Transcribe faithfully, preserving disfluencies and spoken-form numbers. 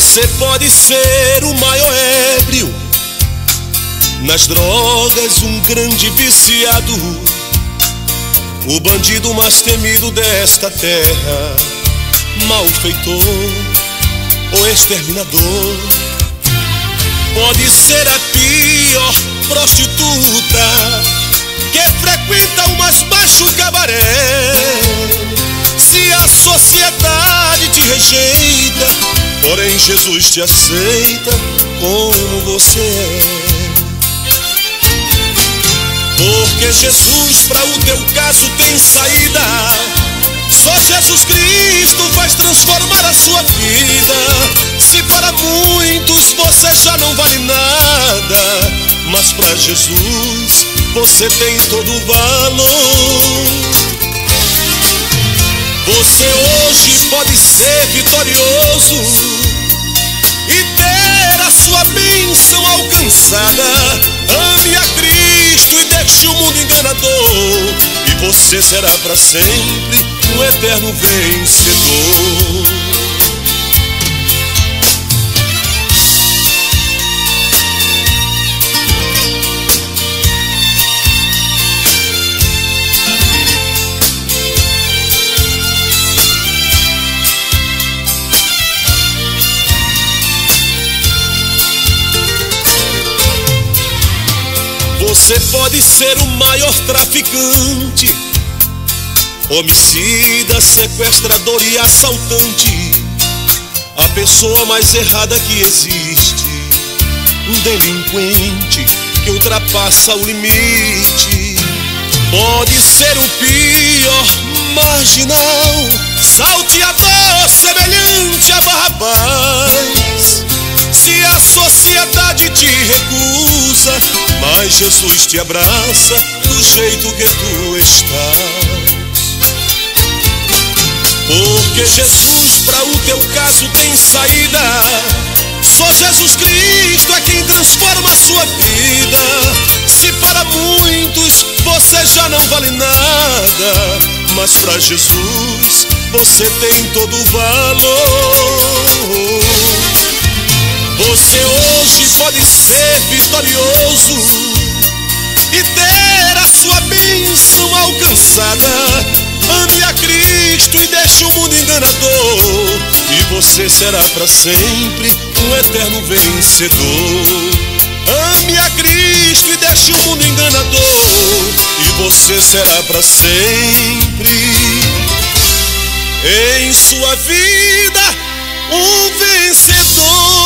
Você pode ser o maior ébrio, nas drogas um grande viciado, o bandido mais temido desta terra, malfeitor ou exterminador. Pode ser a pior prostituta que frequenta o mais baixo cabaré. Se a sociedade te rejeita, porém Jesus te aceita como você é. Porque Jesus para o teu caso tem saída. Só Jesus Cristo faz transformar a sua vida. Se para muitos você já não vale nada, mas para Jesus você tem todo o valor. Você hoje pode ser vitorioso e ter a sua bênção alcançada. Ame a Cristo e deixe o mundo enganador, e você será para sempre um eterno vencedor. Você pode ser o maior traficante, homicida, sequestrador e assaltante, a pessoa mais errada que existe, um delinquente que ultrapassa o limite. Pode ser o pior marginal, salteador semelhante a Barrabás. Se a sociedade te recusa, mas Jesus te abraça do jeito que tu estás. Porque Jesus para o teu caso tem saída. Só Jesus Cristo é quem transforma a sua vida. Se para muitos você já não vale nada, mas para Jesus você tem todo o valor. Você hoje pode ser vitorioso e ter a sua bênção alcançada. Ame a Cristo e deixe o mundo enganador, e você será para sempre um eterno vencedor. Ame a Cristo e deixe o mundo enganador, e você será para sempre em sua vida um vencedor.